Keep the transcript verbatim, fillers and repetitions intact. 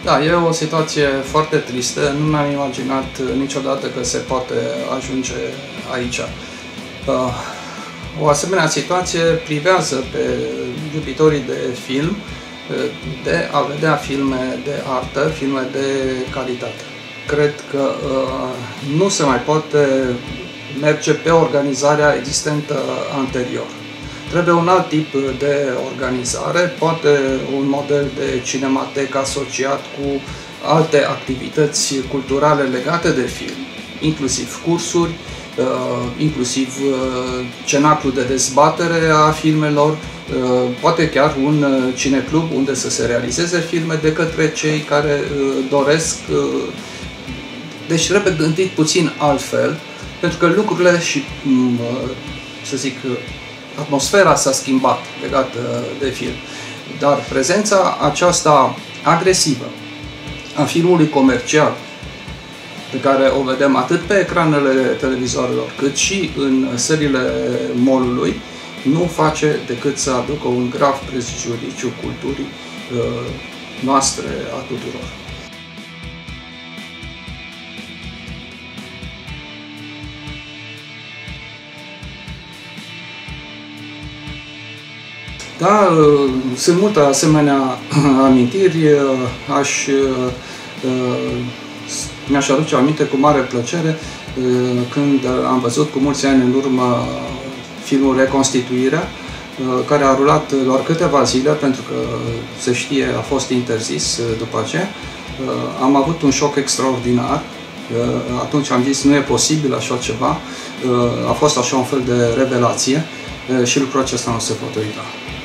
Da, e o situație foarte tristă. Nu mi-am imaginat niciodată că se poate ajunge aici. O asemenea situație privează pe iubitorii de film de a vedea filme de artă, filme de calitate. Cred că nu se mai poate merge pe organizarea existentă anterior. Trebuie un alt tip de organizare, poate un model de cinematecă asociat cu alte activități culturale legate de film, inclusiv cursuri, inclusiv cenaclu de dezbatere a filmelor, poate chiar un cineclub unde să se realizeze filme de către cei care doresc. Deci trebuie gândit puțin altfel, pentru că lucrurile și, să zic, atmosfera s-a schimbat legată de film. Dar prezența aceasta agresivă a filmului comercial, pe care o vedem atât pe ecranele televizoarelor, cât și în sălile mall-ului, nu face decât să aducă un grav prejudiciu culturii noastre a tuturor. Da, sunt multe asemenea amintiri. Aș, mi-aș aduce aminte cu mare plăcere când am văzut cu mulți ani în urmă filmul Reconstituirea, care a rulat doar câteva zile, pentru că, se știe, a fost interzis după aceea. Am avut un șoc extraordinar. Atunci am zis, nu e posibil așa ceva. A fost așa un fel de revelație și lucrul acesta nu se poate uita.